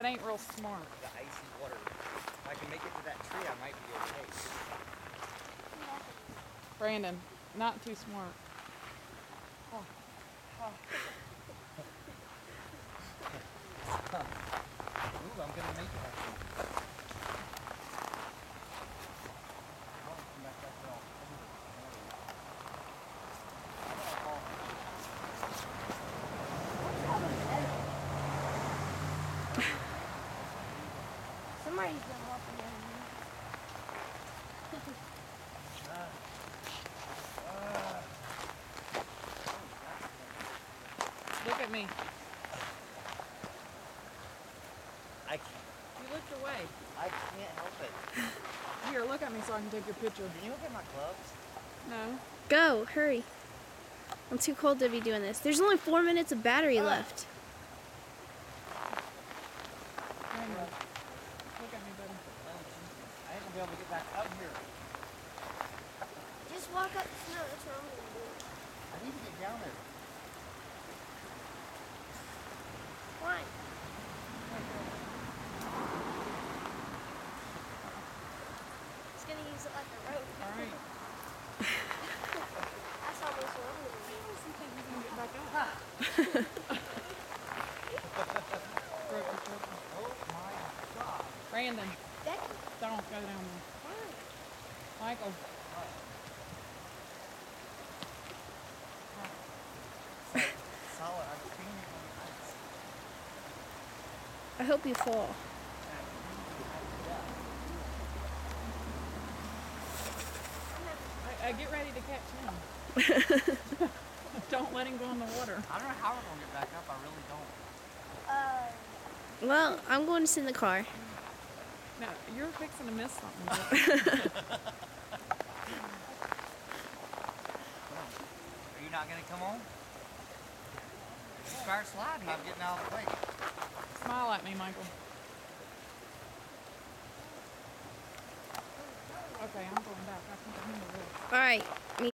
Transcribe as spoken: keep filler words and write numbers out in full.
It ain't real smart. The icy water. If I can make it to that tree, I might be okay. Brandon, not too smart. Oh. Oh. Ooh, I'm gonna make it. Somebody's been walking in here. Look at me. I can't. You looked away. I can't help it. Here, look at me so I can take your picture. Can you look at my gloves? No. Go, hurry. I'm too cold to be doing this. There's only four minutes of battery Ah. left. Brandon, look at me, buddy. Oh, Jesus. I ain't gonna be able to get back up here. Just walk up the snow. That's what I'm going to do. I need to get down there. Why? It's going to use it like a rope. All right. That's almost what I'm going to do. You think you can get back up? Broke your foot. Oh my God. Brandon, Becky. don't go down there. Why? Michael. Solid. I'm feeling on the ice. I hope you fall. I, I get ready to catch him. Don't let him go in the water. I don't know how we're gonna get back up. I really don't. Uh, well, I'm going to sit in the car. No, you're fixing to miss something. Are you not gonna come on? Start sliding. I'm getting out of the way. Smile at me, Michael. Okay, I'm going back. I think I'm in the woods. All right.